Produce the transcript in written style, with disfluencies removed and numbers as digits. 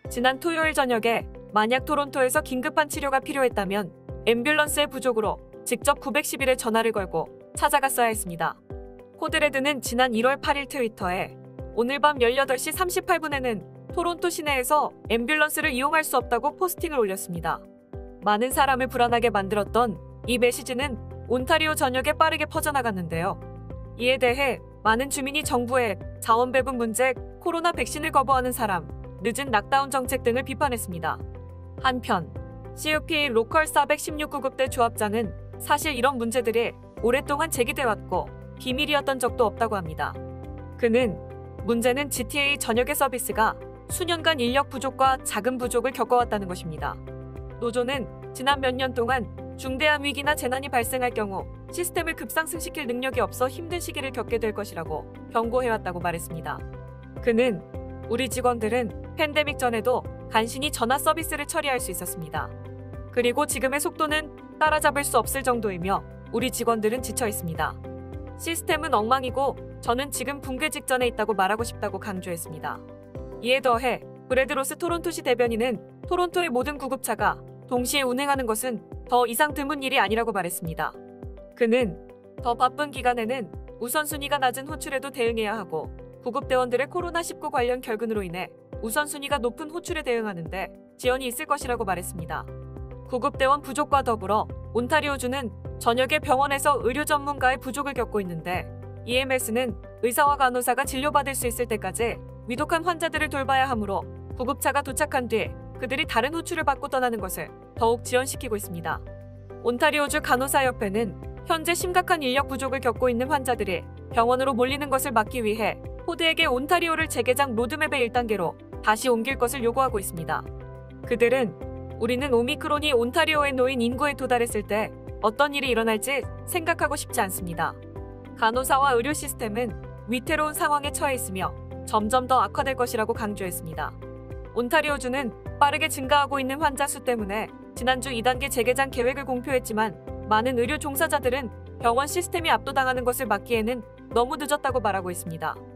지난 토요일 저녁에 만약 토론토에서 긴급한 치료가 필요했다면 앰뷸런스의 부족으로 직접 911에 전화를 걸고 찾아갔어야 했습니다. 코드레드는 지난 1월 8일 트위터에 오늘 밤 18시 38분에는 토론토 시내에서 앰뷸런스를 이용할 수 없다고 포스팅을 올렸습니다. 많은 사람을 불안하게 만들었던 이 메시지는 온타리오 전역에 빠르게 퍼져나갔는데요. 이에 대해 많은 주민이 정부의 자원 배분 문제, 코로나 백신을 거부하는 사람, 늦은 락다운 정책 등을 비판했습니다. 한편 CUP 로컬 416구급대 조합장은 사실 이런 문제들이 오랫동안 제기돼 왔고 비밀이었던 적도 없다고 합니다. 그는 문제는 GTA 전역의 서비스가 수년간 인력 부족과 자금 부족을 겪어왔다는 것입니다. 노조는 지난 몇 년 동안 중대한 위기나 재난이 발생할 경우 시스템을 급상승시킬 능력이 없어 힘든 시기를 겪게 될 것이라고 경고해왔다고 말했습니다. 그는 우리 직원들은 팬데믹 전에도 간신히 전화 서비스를 처리할 수 있었습니다. 그리고 지금의 속도는 따라잡을 수 없을 정도이며 우리 직원들은 지쳐 있습니다. 시스템은 엉망이고 저는 지금 붕괴 직전에 있다고 말하고 싶다고 강조했습니다. 이에 더해 브래드 로스 토론토시 대변인은 토론토의 모든 구급차가 동시에 운행하는 것은 더 이상 드문 일이 아니라고 말했습니다. 그는 더 바쁜 기간에는 우선순위가 낮은 호출에도 대응해야 하고 구급대원들의 코로나19 관련 결근으로 인해 우선순위가 높은 호출에 대응하는데 지연이 있을 것이라고 말했습니다. 구급대원 부족과 더불어 온타리오주는 전역의 병원에서 의료 전문가의 부족을 겪고 있는데 EMS는 의사와 간호사가 진료받을 수 있을 때까지 위독한 환자들을 돌봐야 하므로 구급차가 도착한 뒤 그들이 다른 호출을 받고 떠나는 것을 더욱 지연시키고 있습니다. 온타리오주 간호사협회는 현재 심각한 인력 부족을 겪고 있는 환자들이 병원으로 몰리는 것을 막기 위해 포드에게 온타리오를 재개장 로드맵의 1단계로 다시 옮길 것을 요구하고 있습니다. 그들은 우리는 오미크론이 온타리오에 놓인 인구에 도달했을 때 어떤 일이 일어날지 생각하고 싶지 않습니다. 간호사와 의료 시스템은 위태로운 상황에 처해 있으며 점점 더 악화될 것이라고 강조했습니다. 온타리오주는 빠르게 증가하고 있는 환자 수 때문에 지난주 2단계 재개장 계획을 공표했지만 많은 의료 종사자들은 병원 시스템이 압도당하는 것을 막기에는 너무 늦었다고 말하고 있습니다.